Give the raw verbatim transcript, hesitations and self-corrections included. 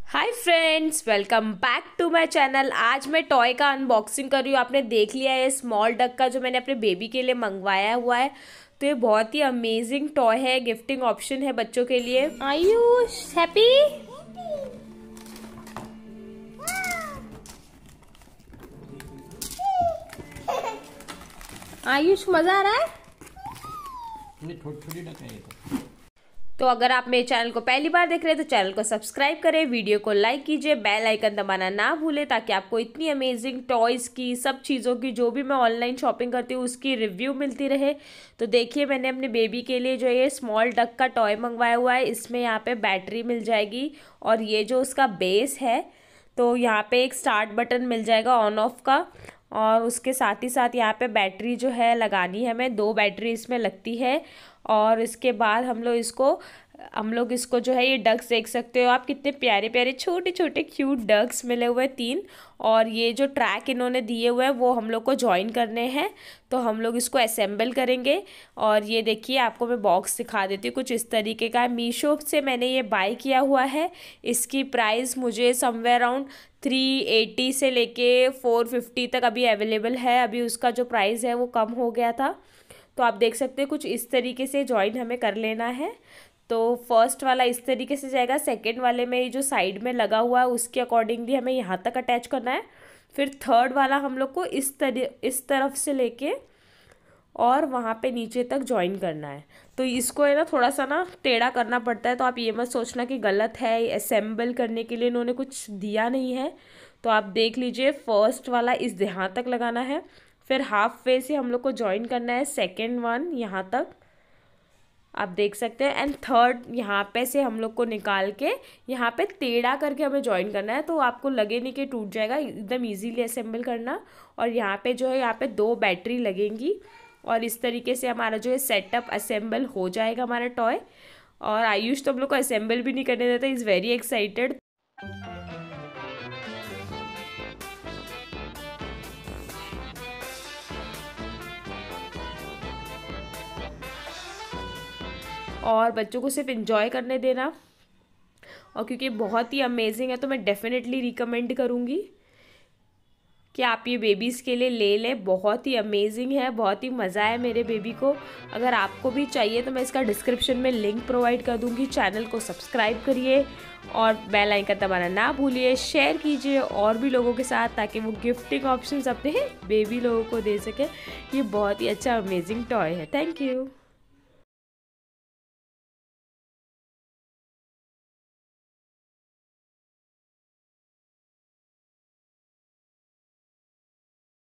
Hi friends, welcome back to my channel. आज मैं toy का अनबॉक्सिंग कर रही हूँ। आपने देख लिया है स्मॉल डक का जो मैंने अपने बेबी के लिए मंगवाया हुआ है। तो ये बहुत ही अमेजिंग टॉय है, गिफ्टिंग ऑप्शन है बच्चों के लिए। आयुष हैप्पी? आयुष मजा आ रहा है? छोटी डक है ये तो। तो अगर आप मेरे चैनल को पहली बार देख रहे हैं तो चैनल को सब्सक्राइब करें, वीडियो को लाइक कीजिए, बेल आइकन दबाना ना भूलें ताकि आपको इतनी अमेजिंग टॉयज़ की, सब चीज़ों की, जो भी मैं ऑनलाइन शॉपिंग करती हूँ उसकी रिव्यू मिलती रहे। तो देखिए, मैंने अपने बेबी के लिए जो ये स्मॉल डक का टॉय मंगवाया हुआ है। इसमें यहाँ पे बैटरी मिल जाएगी और ये जो उसका बेस है तो यहाँ पे एक स्टार्ट बटन मिल जाएगा ऑन ऑफ का, और उसके साथ ही साथ यहाँ पे बैटरी जो है लगानी है हमें, दो बैटरी इसमें लगती है। और इसके बाद हम लोग इसको हम लोग इसको जो है ये डक्स देख सकते हो आप, कितने प्यारे प्यारे छोटे छोटे क्यूट डक्स मिले हुए हैं तीन। और ये जो ट्रैक इन्होंने दिए हुए हैं वो हम लोग को ज्वाइन करने हैं, तो हम लोग इसको असेंबल करेंगे। और ये देखिए, आपको मैं बॉक्स दिखा देती हूँ, कुछ इस तरीके का है। मीशो से मैंने ये बाय किया हुआ है। इसकी प्राइस मुझे समवेयर अराउंड थ्री एटी से लेके फोर फिफ्टी तक अभी अवेलेबल है। अभी उसका जो प्राइस है वो कम हो गया था। तो आप देख सकते हैं कुछ इस तरीके से ज्वाइन हमें कर लेना है। तो फर्स्ट वाला इस तरीके से जाएगा, सेकंड वाले में ये जो साइड में लगा हुआ है उसके अकॉर्डिंगली हमें यहाँ तक अटैच करना है। फिर थर्ड वाला हम लोग को इस तरह इस तरफ से लेके और वहाँ पे नीचे तक ज्वाइन करना है। तो इसको है ना थोड़ा सा ना टेढ़ा करना पड़ता है, तो आप ये मत सोचना कि गलत है। असेंबल करने के लिए इन्होंने कुछ दिया नहीं है। तो आप देख लीजिए, फर्स्ट वाला इस यहाँ तक लगाना है, फिर हाफ वे से हम लोग को ज्वाइन करना है सेकेंड वन यहाँ तक, आप देख सकते हैं। एंड थर्ड यहाँ पे से हम लोग को निकाल के यहाँ पे टेढ़ा करके हमें ज्वाइन करना है, तो आपको लगे नहीं कि टूट जाएगा, एकदम इजीली असेंबल करना। और यहाँ पे जो है यहाँ पे दो बैटरी लगेंगी और इस तरीके से हमारा जो है सेटअप असेंबल हो जाएगा हमारा टॉय। और आयुष तो हम लोग को असेंबल भी नहीं करने देता, इज़ वेरी एक्साइटेड। और बच्चों को सिर्फ एंजॉय करने देना। और क्योंकि बहुत ही अमेजिंग है तो मैं डेफिनेटली रिकमेंड करूँगी कि आप ये बेबीज़ के लिए ले लें। बहुत ही अमेजिंग है, बहुत ही मज़ा है मेरे बेबी को। अगर आपको भी चाहिए तो मैं इसका डिस्क्रिप्शन में लिंक प्रोवाइड कर दूँगी। चैनल को सब्सक्राइब करिए और बेल आइकन दबाना ना भूलिए, शेयर कीजिए और भी लोगों के साथ ताकि वो गिफ्टिंग ऑप्शंस अपने बेबी लोगों को दे सकें। ये बहुत ही अच्छा अमेजिंग टॉय है। Thank you.